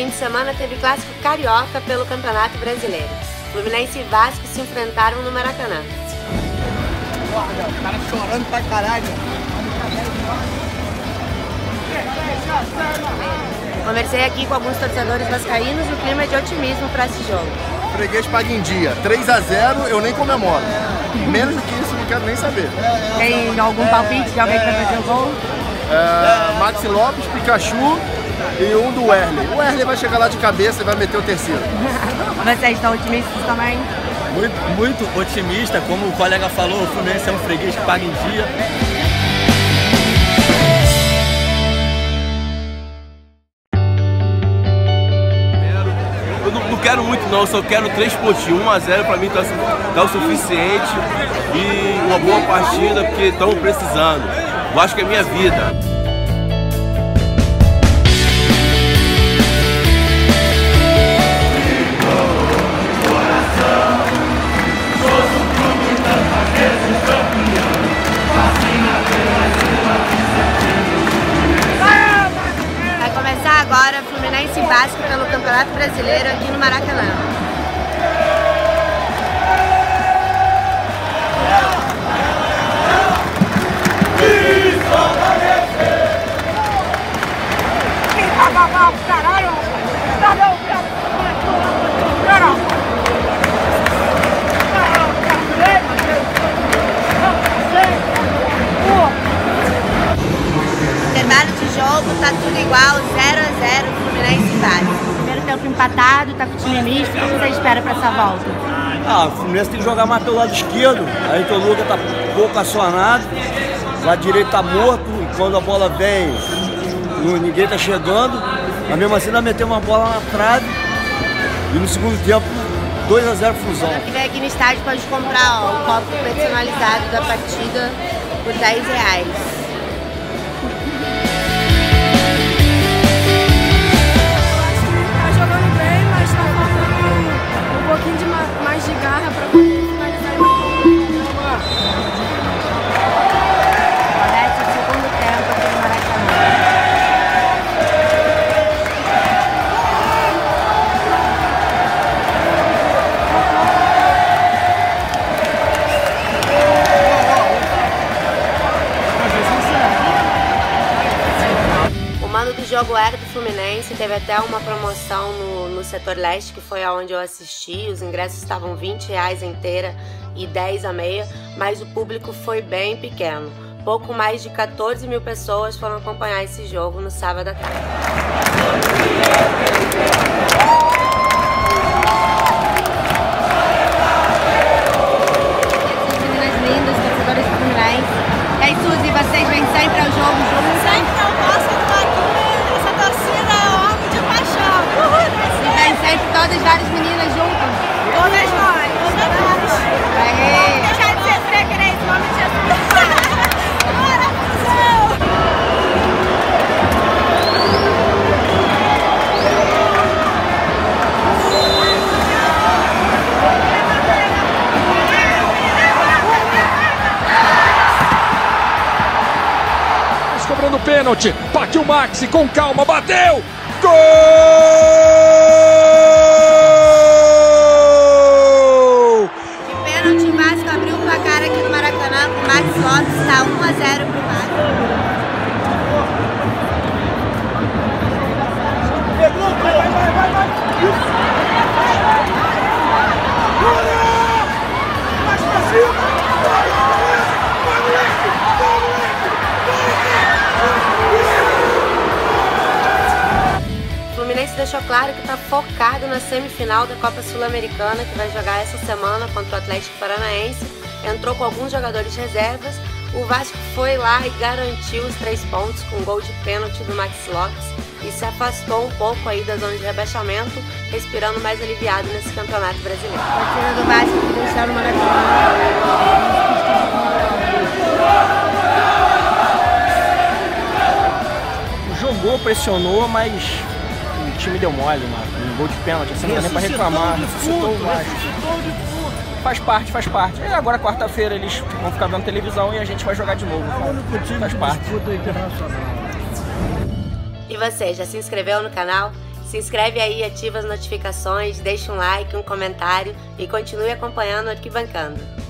fim de semana teve clássico carioca pelo Campeonato Brasileiro. Fluminense e Vasco se enfrentaram no Maracanã. O cara chorando pra caralho. Conversei aqui com alguns torcedores vascaínos e o clima é de otimismo para esse jogo. Freguês paga em dia. 3 a 0 eu nem comemoro. Menos do que isso, não quero nem saber. Tem algum palpite de alguém que vai fazer o gol? Maxi Lopes, Pikachu e um do Wesley. O Wesley vai chegar lá de cabeça e vai meter o terceiro. Vocês estão otimistas também? Muito otimista, como o colega falou, o Fluminense é um freguês que paga em dia. Eu não quero muito não, só quero 3 pontinhos. 1 a 0 pra mim tá o suficiente e uma boa partida, porque estamos precisando. Eu acho que é minha vida. Vai começar agora Fluminense e Vasco pelo Campeonato Brasileiro aqui no Maracanã. Intervalo de jogo, tá tudo igual, 0 a 0 Fluminense e Vasco. Primeiro tempo empatado, tá com o time misto, o que você espera pra essa volta? O Fluminense tem que jogar mais pelo lado esquerdo, aí o Lucas tá pouco acionado, o lado direito tá morto, e quando a bola vem, ninguém tá chegando, mas mesmo assim nós metemos uma bola na trave, e no segundo tempo, 2 a 0 Flusão. Quem vem aqui no estádio pode comprar o copo personalizado da partida por R$10. Um pouquinho mais de garra para poder finalizar Comece o segundo tempo aqui no Maracanã. O mando do jogo era do Fluminense, teve até uma promoção no setor leste, que foi aonde eu assisti. Os ingressos estavam R$20 a inteira e 10 a meia, mas o público foi bem pequeno. Pouco mais de 14 mil pessoas foram acompanhar esse jogo no sábado à tarde. Meninas lindas, torcedoras do Fluminense. E aí, Suzy, vocês vêm sempre ao jogo juntos? Sempre eu posso estar aqui, essa torcida é homem de paixão. E vem sempre todas várias meninas juntas? Todas nós, todas nós. Aê! Vamos deixar de ser freguês, em nome de Jesus. Bora, Fusão! Cobrando pênalti, bate o Maxi com calma, bateu! Gol! De pênalti, o Vasco abriu o placar aqui no Maracanã com o Max Lopes, está 1 a 0 pro Vasco. O Fluminense deixou claro que está focado na semifinal da Copa Sul-Americana, que vai jogar essa semana contra o Atlético Paranaense. Entrou com alguns jogadores reservas. O Vasco foi lá e garantiu os 3 pontos com um gol de pênalti do Max Lopes e se afastou um pouco aí da zona de rebaixamento, respirando mais aliviado nesse campeonato brasileiro. A partida do Vasco que deixaram no Maracanã. Jogou, pressionou, mas o time deu mole, mano. Um gol de pênalti, assim, não dá nem pra reclamar. Ressuscitou o Vasco. Faz parte. E agora, quarta-feira, eles vão ficar vendo televisão e a gente vai jogar de novo. Faz parte. E você, já se inscreveu no canal? Se inscreve aí, ativa as notificações, deixa um like, um comentário e continue acompanhando o Arquibancando.